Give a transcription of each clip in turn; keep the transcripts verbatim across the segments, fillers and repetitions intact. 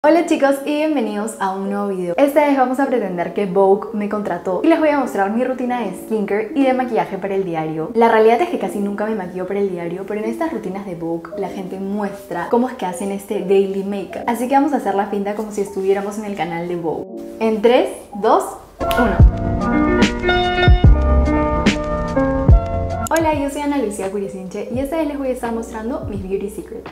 Hola chicos y bienvenidos a un nuevo video. Esta vez vamos a pretender que Vogue me contrató y les voy a mostrar mi rutina de skincare y de maquillaje para el diario. La realidad es que casi nunca me maquillo para el diario, pero en estas rutinas de Vogue la gente muestra cómo es que hacen este daily makeup. Así que vamos a hacer la finta como si estuviéramos en el canal de Vogue. En tres, dos, uno. Hola, yo soy Ana Lucía Curicinche y esta vez les voy a estar mostrando mis beauty secrets.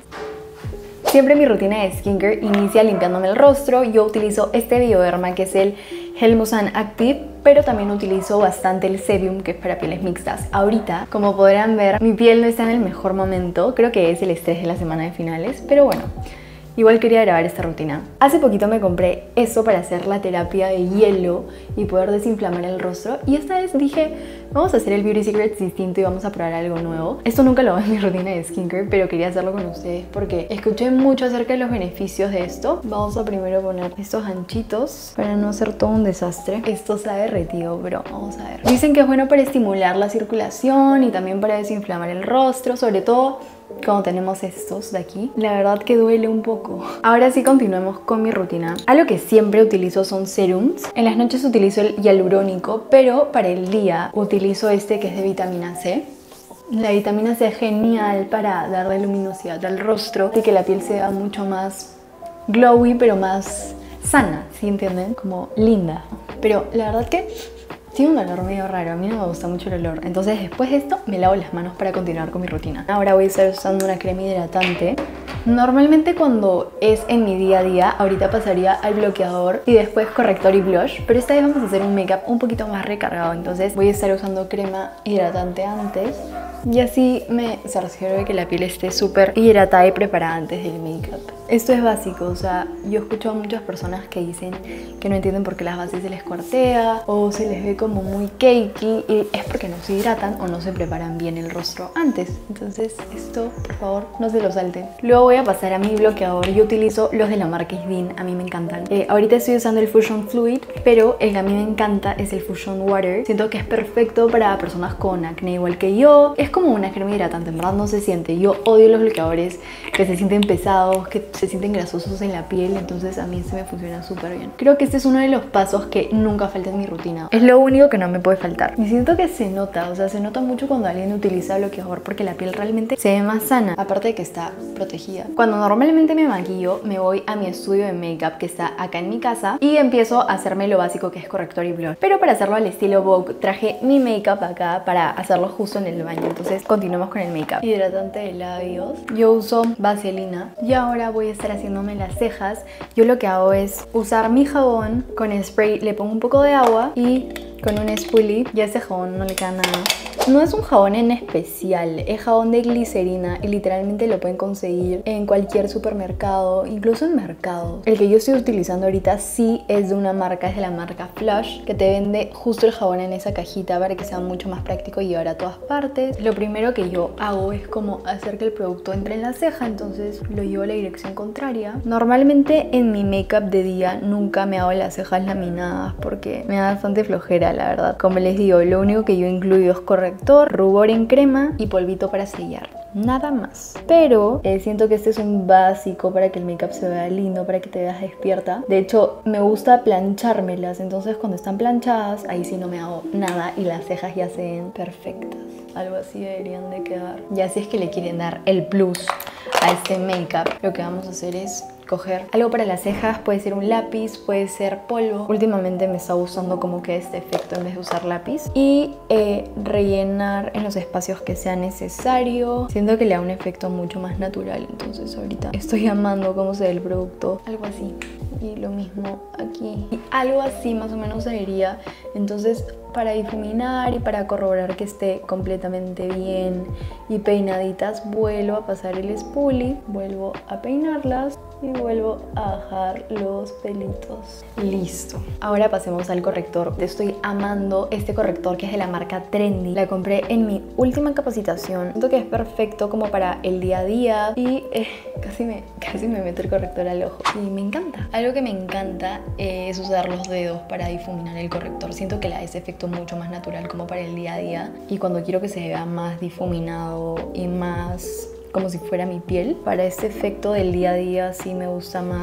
Siempre mi rutina de skincare inicia limpiándome el rostro. Yo utilizo este Bioderma que es el Helmusan Active, pero también utilizo bastante el Sebium que es para pieles mixtas. Ahorita, como podrán ver, mi piel no está en el mejor momento. Creo que es el estrés de la semana de finales, pero bueno, igual quería grabar esta rutina. Hace poquito me compré eso para hacer la terapia de hielo y poder desinflamar el rostro. Y esta vez dije, vamos a hacer el Beauty Secrets distinto y vamos a probar algo nuevo. Esto nunca lo hago en mi rutina de skincare, pero quería hacerlo con ustedes porque escuché mucho acerca de los beneficios de esto. Vamos a primero poner estos ganchitos para no hacer todo un desastre. Esto se ha derretido, pero vamos a ver. Dicen que es bueno para estimular la circulación y también para desinflamar el rostro, sobre todo como tenemos estos de aquí. La verdad que duele un poco. Ahora sí, continuemos con mi rutina. Algo que siempre utilizo son serums. En las noches utilizo el hialurónico, pero para el día utilizo este que es de vitamina C. La vitamina C es genial para darle luminosidad al rostro y que la piel sea mucho más glowy, pero más sana, ¿sí entienden? Como linda. Pero la verdad que tiene un olor medio raro, a mí no me gusta mucho el olor. Entonces después de esto me lavo las manos para continuar con mi rutina. Ahora voy a estar usando una crema hidratante. Normalmente cuando es en mi día a día, ahorita pasaría al bloqueador y después corrector y blush. Pero esta vez vamos a hacer un make-up un poquito más recargado. Entonces voy a estar usando crema hidratante antes. Y así me cercioro de que la piel esté súper hidratada y preparada antes del make-up. Esto es básico, o sea, yo escucho a muchas personas que dicen que no entienden por qué las bases se les cuartea o se les ve como muy cakey, y es porque no se hidratan o no se preparan bien el rostro antes. Entonces esto, por favor, no se lo salten. Luego voy a pasar a mi bloqueador. Yo utilizo los de la marca Isdin, a mí me encantan. Eh, ahorita estoy usando el Fusion Fluid, pero el que a mí me encanta es el Fusion Water. Siento que es perfecto para personas con acné igual que yo. Es como una crema hidratante, en verdad no se siente. Yo odio los bloqueadores que se sienten pesados, que se sienten grasosos en la piel, entonces a mí se me funciona súper bien. Creo que este es uno de los pasos que nunca falta en mi rutina. Es lo único que no me puede faltar. Y siento que se nota, o sea, se nota mucho cuando alguien utiliza bloqueador porque la piel realmente se ve más sana, aparte de que está protegida. Cuando normalmente me maquillo, me voy a mi estudio de make-up que está acá en mi casa y empiezo a hacerme lo básico que es corrector y blush. Pero para hacerlo al estilo Vogue, traje mi make-up acá para hacerlo justo en el baño. Entonces continuemos con el make-up. Hidratante de labios. Yo uso vaselina y ahora voy a estar haciéndome las cejas. Yo lo que hago es usar mi jabón con spray, le pongo un poco de agua y con un spoolie, y a ese jabón no le queda nada. No es un jabón en especial, es jabón de glicerina y literalmente lo pueden conseguir en cualquier supermercado, incluso en mercado. El que yo estoy utilizando ahorita sí es de una marca, es de la marca Flush, que te vende justo el jabón en esa cajita para que sea mucho más práctico y llevar a todas partes. Lo primero que yo hago es como hacer que el producto entre en la ceja, entonces lo llevo a la dirección contraria. Normalmente en mi make-up de día nunca me hago las cejas laminadas porque me da bastante flojera, la verdad. Como les digo, lo único que yo incluyo es corrector, rubor en crema y polvito para sellar. Nada más. Pero eh, siento que este es un básico para que el make-up se vea lindo, para que te veas despierta. De hecho, me gusta planchármelas. Entonces cuando están planchadas, ahí sí no me hago nada y las cejas ya se ven perfectas. Algo así deberían de quedar. Y así es que le quieren dar el plus a este make-up. Lo que vamos a hacer es coger algo para las cejas, puede ser un lápiz, puede ser polvo. Últimamente me está gustando como que este efecto en vez de usar lápiz. Y eh, rellenar en los espacios que sea necesario. Siento que le da un efecto mucho más natural. Entonces ahorita estoy amando cómo se ve el producto. Algo así. Y lo mismo aquí. Y algo así más o menos se vería. Entonces para difuminar y para corroborar que esté completamente bien y peinaditas, vuelvo a pasar el spoolie, vuelvo a peinarlas y vuelvo a bajar los pelitos. Listo. Ahora pasemos al corrector. Estoy amando este corrector que es de la marca Trendy. La compré en mi última capacitación. Siento que es perfecto como para el día a día y eh, casi, me, casi me meto el corrector al ojo. Y me encanta. Algo que me encanta es usar los dedos para difuminar el corrector. Siento que le da ese efecto mucho más natural como para el día a día. Y cuando quiero que se vea más difuminado y más como si fuera mi piel, para este efecto del día a día sí me gusta más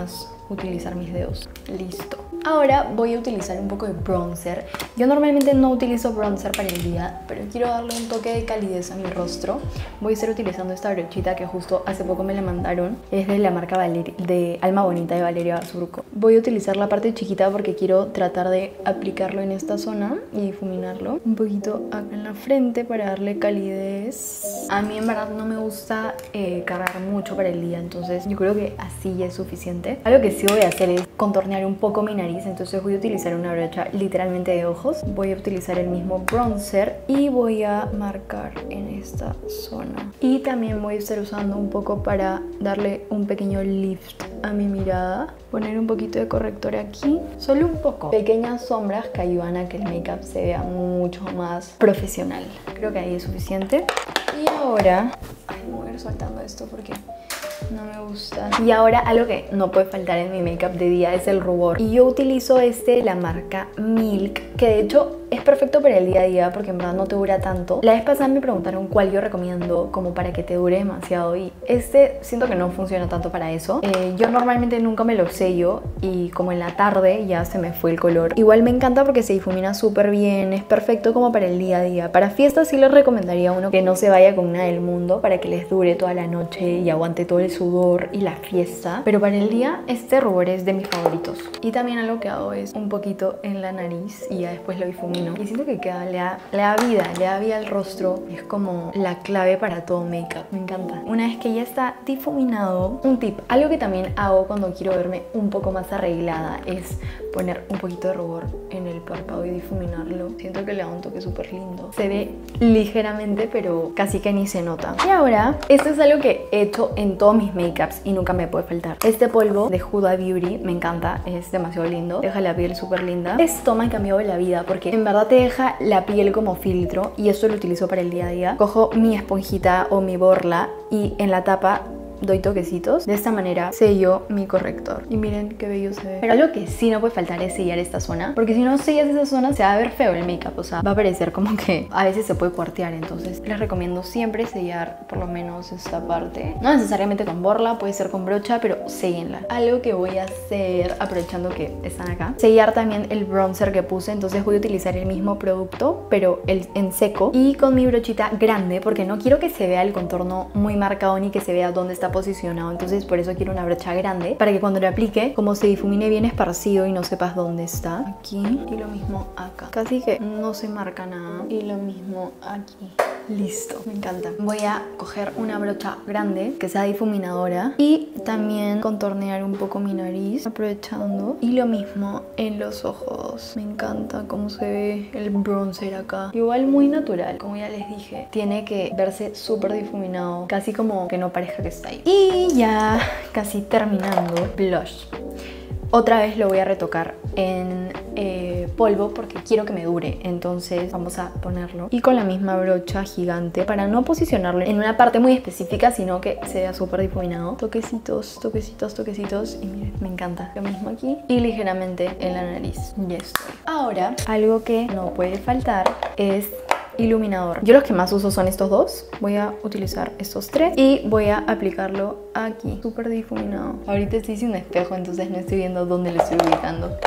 utilizar mis dedos. Listo. Ahora voy a utilizar un poco de bronzer. Yo normalmente no utilizo bronzer para el día, pero quiero darle un toque de calidez a mi rostro. Voy a estar utilizando esta brochita que justo hace poco me la mandaron. Es de la marca Valeria, de Alma Bonita de Valeria Basurco. Voy a utilizar la parte chiquita porque quiero tratar de aplicarlo en esta zona y difuminarlo. Un poquito acá en la frente para darle calidez. A mí en verdad no me gusta eh, cargar mucho para el día, entonces yo creo que así ya es suficiente. Algo que sí voy a hacer es contornear un poco mi nariz. Entonces voy a utilizar una brocha literalmente de ojos. Voy a utilizar el mismo bronzer y voy a marcar en esta zona. Y también voy a estar usando un poco para darle un pequeño lift a mi mirada. Poner un poquito de corrector aquí. Solo un poco. Pequeñas sombras que ayudan a que el make-up se vea mucho más profesional. Creo que ahí es suficiente. Y ahora... Ay, me voy a ir soltando esto porque... no me gusta. Y ahora algo que no puede faltar en mi make-up de día es el rubor. Y yo utilizo este de la marca Milk, que de hecho es perfecto para el día a día porque en verdad no te dura tanto. La vez pasada me preguntaron cuál yo recomiendo como para que te dure demasiado y este siento que no funciona tanto para eso. Eh, yo normalmente nunca me lo sello y como en la tarde ya se me fue el color. Igual me encanta porque se difumina súper bien, es perfecto como para el día a día. Para fiestas sí les recomendaría uno que no se vaya con nada del mundo para que les dure toda la noche y aguante todo el sudor y la fiesta. Pero para el día este rubor es de mis favoritos. Y también algo que hago es un poquito en la nariz y ya después lo difumino. Y siento que queda, le da, le da vida, le da vida al rostro. Es como la clave para todo make-up. Me encanta. Una vez que ya está difuminado, un tip, algo que también hago cuando quiero verme un poco más arreglada es poner un poquito de rubor en el párpado y difuminarlo. Siento que le da un toque súper lindo. Se ve ligeramente, pero casi que ni se nota. Y ahora, esto es algo que he hecho en todos mis make-ups y nunca me puede faltar. Este polvo de Huda Beauty me encanta, es demasiado lindo. Deja la piel súper linda. Esto me ha cambiado la vida porque en verdad te deja la piel como filtro y esto lo utilizo para el día a día. Cojo mi esponjita o mi borla y en la tapa doy toquecitos. De esta manera sello mi corrector. Y miren qué bello se ve. Pero algo que sí no puede faltar es sellar esta zona, porque si no sellas esa zona se va a ver feo el make-up. O sea, va a parecer como que a veces se puede cuartear. Entonces les recomiendo siempre sellar por lo menos esta parte. No necesariamente con borla, puede ser con brocha, pero séllenla. Algo que voy a hacer, aprovechando que están acá, sellar también el bronzer que puse. Entonces voy a utilizar el mismo producto, pero el, en seco. Y con mi brochita grande, porque no quiero que se vea el contorno muy marcado ni que se vea dónde está posicionado, entonces por eso quiero una brocha grande para que cuando lo aplique como se difumine bien esparcido y no sepas dónde está. Aquí y lo mismo acá, casi que no se marca nada. Y lo mismo aquí. Listo, me encanta. Voy a coger una brocha grande que sea difuminadora y también contornear un poco mi nariz aprovechando. Y lo mismo en los ojos. Me encanta cómo se ve el bronzer acá. Igual muy natural, como ya les dije. Tiene que verse súper difuminado, casi como que no parezca que está ahí. Y ya casi terminando, blush. Otra vez lo voy a retocar en eh, polvo porque quiero que me dure. Entonces vamos a ponerlo. Y con la misma brocha gigante para no posicionarlo en una parte muy específica, sino que se vea súper difuminado. Toquecitos, toquecitos, toquecitos. Y miren, me encanta. Lo mismo aquí. Y ligeramente en la nariz. Ya estoy. Ahora, algo que no puede faltar es iluminador. Yo los que más uso son estos dos. Voy a utilizar estos tres y voy a aplicarlo aquí, súper difuminado. Ahorita estoy sin espejo, entonces no estoy viendo dónde lo estoy ubicando.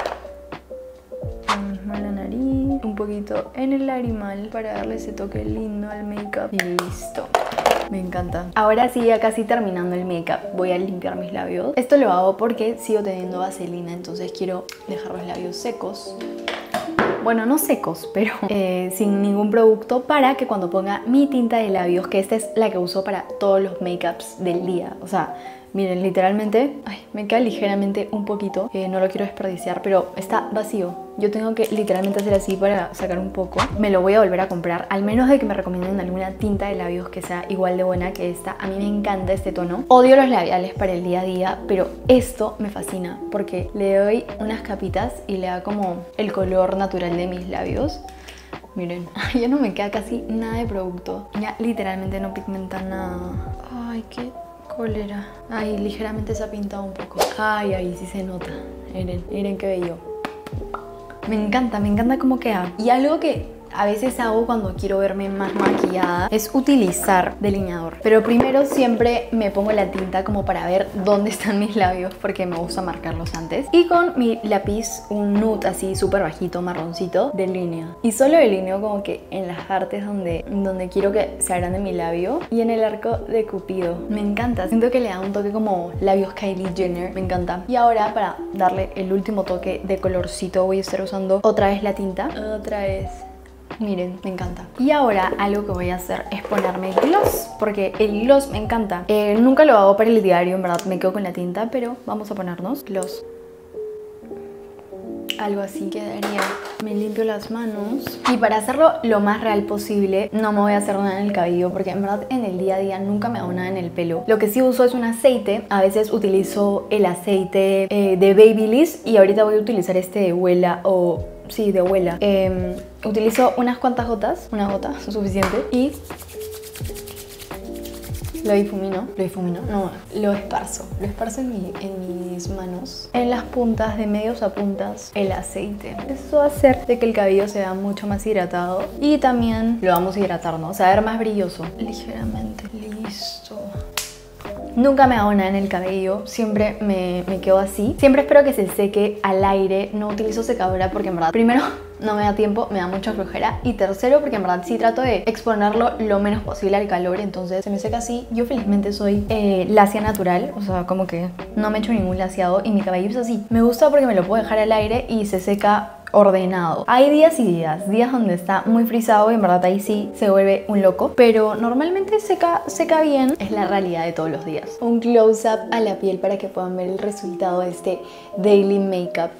Lo mismo en la nariz, un poquito en el lagrimal para darle ese toque lindo al make-up. Y listo. Me encanta. Ahora sí, ya casi terminando el make-up, voy a limpiar mis labios. Esto lo hago porque sigo teniendo vaselina, entonces quiero dejar los labios secos. Bueno, no secos, pero eh, sin ningún producto, para que cuando ponga mi tinta de labios, que esta es la que uso para todos los make-ups del día. O sea, miren, literalmente, ay, me queda ligeramente un poquito, eh, no lo quiero desperdiciar, pero está vacío. Yo tengo que literalmente hacer así para sacar un poco. Me lo voy a volver a comprar, al menos de que me recomienden alguna tinta de labios que sea igual de buena que esta. A mí me encanta este tono. Odio los labiales para el día a día, pero esto me fascina porque le doy unas capitas y le da como el color natural de mis labios. Miren, ya no me queda casi nada de producto. Ya literalmente no pigmenta nada. Ay, qué cólera. Ay, ligeramente se ha pintado un poco. Ay, ahí sí se nota. Miren, miren qué bello. Me encanta, me encanta cómo queda. Y algo que a veces hago cuando quiero verme más maquillada es utilizar delineador. Pero primero siempre me pongo la tinta como para ver dónde están mis labios, porque me gusta marcarlos antes. Y con mi lápiz, un nude así súper bajito, marroncito, delineo. Y solo delineo como que en las partes donde, donde quiero que se agrande mi labio y en el arco de Cupido. Me encanta, siento que le da un toque como labios Kylie Jenner, me encanta. Y ahora para darle el último toque de colorcito voy a estar usando otra vez la tinta. Otra vez. Miren, me encanta. Y ahora algo que voy a hacer es ponerme gloss, porque el gloss me encanta. Eh, nunca lo hago para el diario, en verdad me quedo con la tinta, pero vamos a ponernos gloss. Algo así quedaría. Me limpio las manos. Y para hacerlo lo más real posible, no me voy a hacer nada en el cabello, porque en verdad en el día a día nunca me hago nada en el pelo. Lo que sí uso es un aceite. A veces utilizo el aceite eh, de Babyliss, y ahorita voy a utilizar este de Wella o... sí, de Wella. Eh, utilizo unas cuantas gotas, una gota es suficiente, y lo difumino, lo difumino, no, lo esparzo, lo esparzo en, mi, en mis manos, en las puntas, de medios a puntas, el aceite. Eso va a hacer de que el cabello sea mucho más hidratado y también lo vamos a hidratar, ¿no? O sea, a ver más brilloso, ligeramente. Listo. Nunca me hago nada en el cabello, siempre me, me quedo así. Siempre espero que se seque al aire, no utilizo secadora porque en verdad, primero, no me da tiempo, me da mucha flojera. Y tercero, porque en verdad sí trato de exponerlo lo menos posible al calor, entonces se me seca así. Yo felizmente soy eh, lacia natural, o sea, como que no me echo ningún laciado y mi cabello es así. Me gusta porque me lo puedo dejar al aire y se seca ordenado. Hay días y días, días donde está muy frizado y en verdad ahí sí se vuelve un loco, pero normalmente seca, seca bien. Es la realidad de todos los días. Un close-up a la piel para que puedan ver el resultado de este Daily Makeup.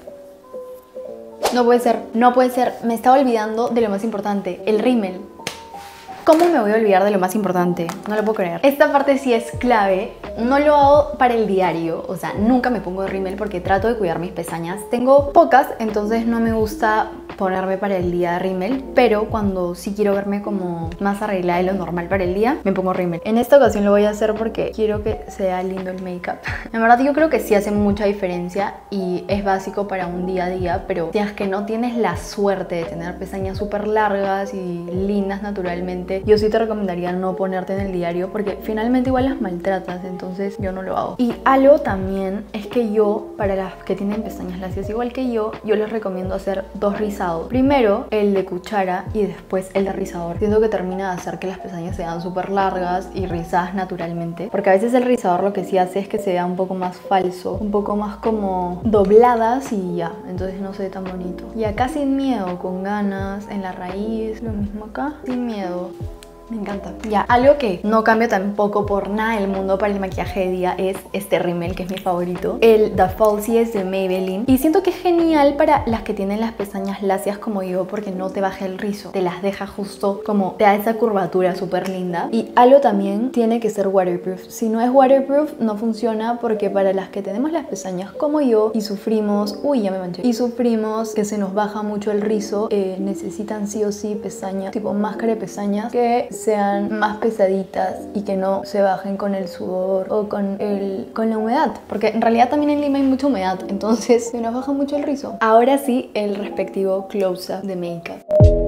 No puede ser, no puede ser, me estaba olvidando de lo más importante, el rímel. ¿Cómo me voy a olvidar de lo más importante? No lo puedo creer. Esta parte sí es clave. No lo hago para el diario, o sea, nunca me pongo rímel porque trato de cuidar mis pestañas. Tengo pocas, entonces no me gusta ponerme para el día rímel, pero cuando sí quiero verme como más arreglada de lo normal para el día, me pongo rímel. En esta ocasión lo voy a hacer porque quiero que sea lindo el make-up. En verdad yo creo que sí hace mucha diferencia y es básico para un día a día, pero si es que no tienes la suerte de tener pestañas súper largas y lindas naturalmente, yo sí te recomendaría no ponerte en el diario porque finalmente igual las maltratas, entonces yo no lo hago. Y algo también es que yo, para las que tienen pestañas lacias igual que yo, yo les recomiendo hacer dos rizados. Primero el de cuchara y después el de rizador. Siento que termina de hacer que las pestañas sean súper largas y rizadas naturalmente, porque a veces el rizador lo que sí hace es que se vea un poco más falso, un poco más como dobladas y ya, entonces no se ve tan bonito. Y acá sin miedo, con ganas, en la raíz, lo mismo acá, sin miedo. Me encanta. Ya, algo que no cambio tampoco por nada del mundo para el maquillaje de día es este rímel, que es mi favorito. El The Falsies de Maybelline. Y siento que es genial para las que tienen las pestañas lacias como yo, porque no te baja el rizo. Te las deja justo como, te da esa curvatura súper linda. Y algo también tiene que ser waterproof. Si no es waterproof, no funciona, porque para las que tenemos las pestañas como yo y sufrimos, uy, ya me manché, y sufrimos que se nos baja mucho el rizo, eh, necesitan sí o sí pestañas, tipo máscara de pestañas, que sean más pesaditas y que no se bajen con el sudor o con, el, con la humedad, porque en realidad también en Lima hay mucha humedad, entonces se nos baja mucho el rizo. Ahora sí, el respectivo close-up de make-up.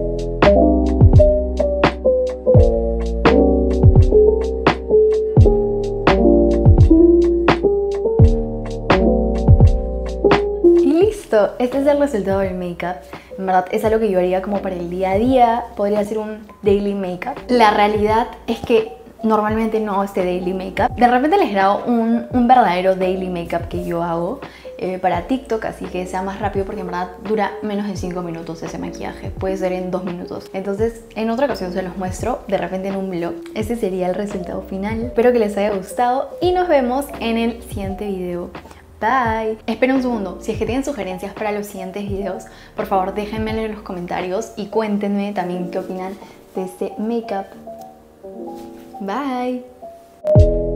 Y listo, este es el resultado del make-up. En verdad es algo que yo haría como para el día a día, podría ser un daily makeup. La realidad es que normalmente no hago este daily makeup. De repente les grabo un, un verdadero daily makeup que yo hago eh, para TikTok, así que sea más rápido, porque en verdad dura menos de cinco minutos ese maquillaje, puede ser en dos minutos. Entonces en otra ocasión se los muestro, de repente en un vlog. Ese sería el resultado final. Espero que les haya gustado y nos vemos en el siguiente video. Bye. Esperen un segundo, si es que tienen sugerencias para los siguientes videos, por favor déjenmelo en los comentarios y cuéntenme también qué opinan de este makeup. Bye.